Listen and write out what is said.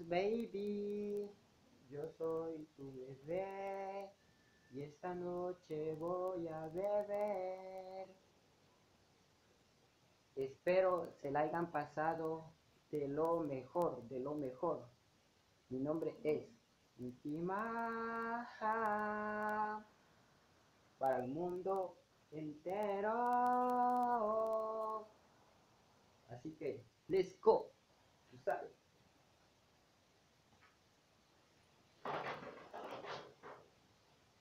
baby, yo soy tu bebé y esta noche voy a beber. Espero se la hayan pasado de lo mejor, de lo mejor. Mi nombre es Intimaja para el mundo entero. Así que, let's go. Tú sabes.